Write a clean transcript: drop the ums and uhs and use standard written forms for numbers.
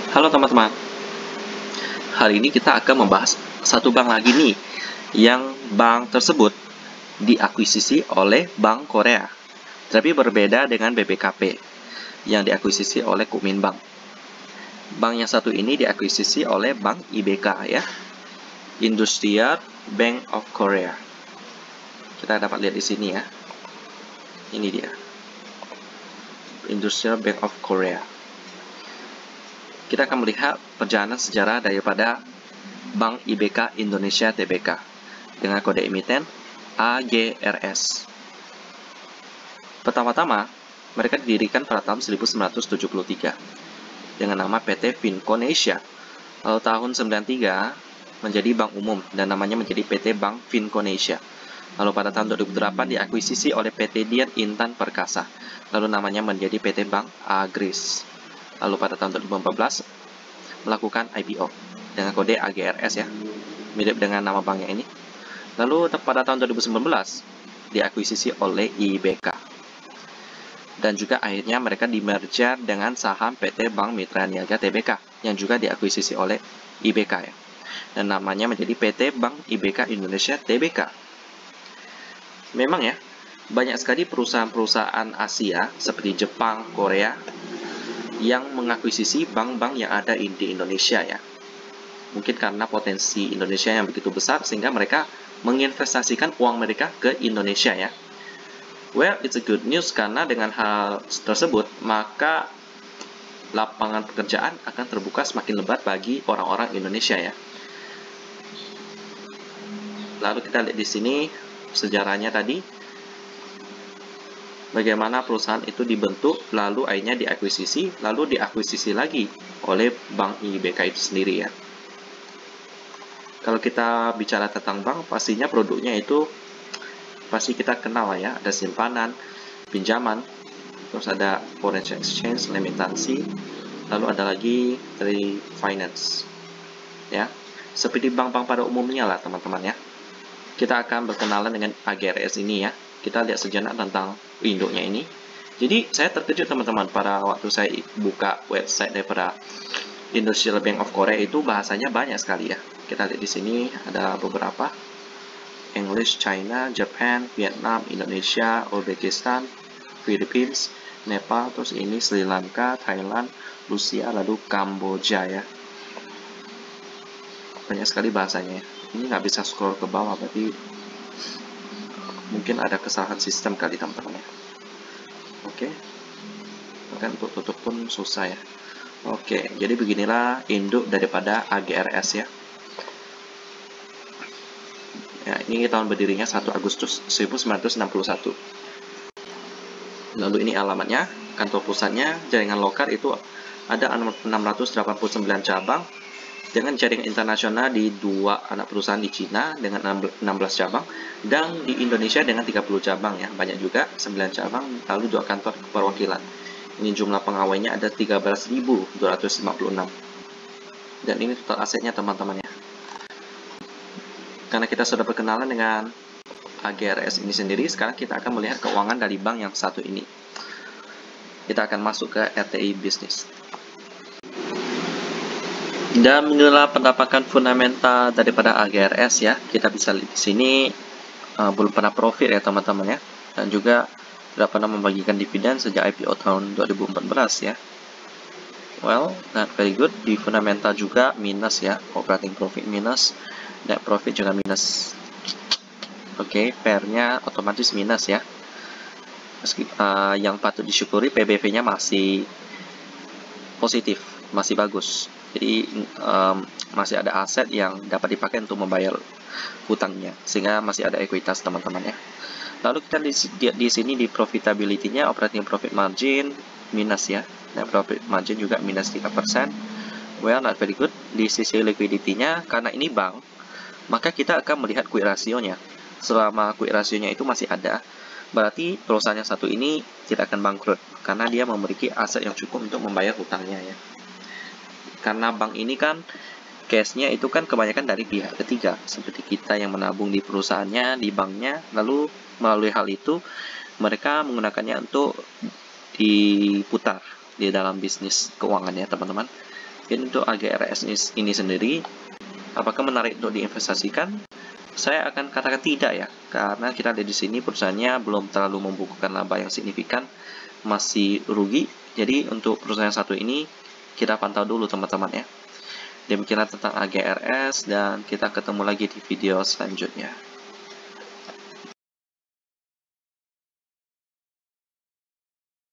Halo teman-teman, hari ini kita akan membahas satu bank lagi nih, yang bank tersebut diakuisisi oleh Bank Korea, tapi berbeda dengan BBKP yang diakuisisi oleh Kuminbank. Bank yang satu ini diakuisisi oleh Bank IBK ya, Industrial Bank of Korea. Kita dapat lihat di sini ya, ini dia, Industrial Bank of Korea. Kita akan melihat perjalanan sejarah daripada Bank IBK Indonesia Tbk dengan kode emiten AGRS. Pertama-tama, mereka didirikan pada tahun 1973 dengan nama PT Finkonesia. Lalu tahun 93 menjadi bank umum dan namanya menjadi PT Bank Finkonesia. Lalu pada tahun 2008 diakuisisi oleh PT Dian Intan Perkasa. Lalu namanya menjadi PT Bank Agris. Lalu pada tahun 2014 melakukan IPO dengan kode AGRS ya, mirip dengan nama banknya ini. Lalu pada tahun 2019 diakuisisi oleh IBK. Dan juga akhirnya mereka dimerger dengan saham PT Bank Mitra Niaga Tbk yang juga diakuisisi oleh IBK ya. Dan namanya menjadi PT Bank IBK Indonesia Tbk. Memang ya, banyak sekali perusahaan-perusahaan Asia seperti Jepang, Korea yang mengakuisisi bank-bank yang ada di Indonesia ya. Mungkin karena potensi Indonesia yang begitu besar sehingga mereka menginvestasikan uang mereka ke Indonesia ya. Well, it's a good news karena dengan hal tersebut maka lapangan pekerjaan akan terbuka semakin lebar bagi orang-orang Indonesia ya. Lalu kita lihat di sini sejarahnya tadi, bagaimana perusahaan itu dibentuk, lalu akhirnya diakuisisi, lalu diakuisisi lagi oleh Bank IBK itu sendiri ya. Kalau kita bicara tentang bank, pastinya produknya itu pasti kita kenal lah ya, ada simpanan, pinjaman, terus ada foreign exchange, remitansi, lalu ada lagi trade finance ya. Seperti bank-bank pada umumnya lah teman-teman ya. Kita akan berkenalan dengan AGRS ini ya. Kita lihat sejenak tentang induknya ini. Jadi saya terkejut teman-teman pada waktu saya buka website daripada Industrial Bank of Korea itu bahasanya banyak sekali ya. Kita lihat di sini ada beberapa: English, China, Japan, Vietnam, Indonesia, Uzbekistan, Philippines, Nepal, terus ini Sri Lanka, Thailand, Rusia, lalu Kamboja ya. Banyak sekali bahasanya. Ini nggak bisa scroll ke bawah, berarti mungkin ada kesalahan sistem kali teman-teman ya. Oke, bahkan untuk tutup pun susah ya. Oke, jadi beginilah induk daripada AGRS ya. Ya, ini tahun berdirinya 1 Agustus 1961. Lalu ini alamatnya, kantor pusatnya, jaringan lokal itu ada 689 cabang dengan jaringan internasional di 2 anak perusahaan di Cina dengan 16 cabang, dan di Indonesia dengan 30 cabang ya, banyak juga 9 cabang, lalu 2 kantor perwakilan. Ini jumlah pegawainya ada 13.256. Dan ini total asetnya teman-teman ya. Karena kita sudah berkenalan dengan AGRS ini sendiri, sekarang kita akan melihat keuangan dari bank yang satu ini. Kita akan masuk ke RTI Business. Dan inilah pendapatan fundamental daripada AGRS ya. Kita bisa lihat di sini belum pernah profit ya teman-teman ya. Dan juga tidak pernah membagikan dividen sejak IPO tahun 2014 ya. Well, not very good. Di fundamental juga minus ya. Operating profit minus, net profit juga minus. Oke, PER-nya otomatis minus ya. Meski yang patut disyukuri PBV-nya masih positif, masih bagus. Jadi masih ada aset yang dapat dipakai untuk membayar hutangnya, sehingga masih ada ekuitas teman-teman ya. Lalu kita lihat di sini di profitability-nya, operating profit margin minus ya, net profit margin juga minus 3%. Well, not very good. Di sisi liquidity-nya, karena ini bank, maka kita akan melihat quick ratio-nya. Selama quick ratio-nya itu masih ada, berarti perusahaan yang satu ini tidak akan bangkrut karena dia memiliki aset yang cukup untuk membayar hutangnya ya. Karena bank ini kan cash-nya itu kan kebanyakan dari pihak ketiga, seperti kita yang menabung di perusahaannya, di banknya, lalu melalui hal itu mereka menggunakannya untuk diputar di dalam bisnis keuangan ya teman-teman. Jadi untuk AGRS ini sendiri, apakah menarik untuk diinvestasikan? Saya akan katakan tidak ya, karena kita lihat di sini perusahaannya belum terlalu membukukan laba yang signifikan, masih rugi. Jadi untuk perusahaan satu ini kita pantau dulu teman-teman ya. Demikianlah tentang AGRS, dan kita ketemu lagi di video selanjutnya.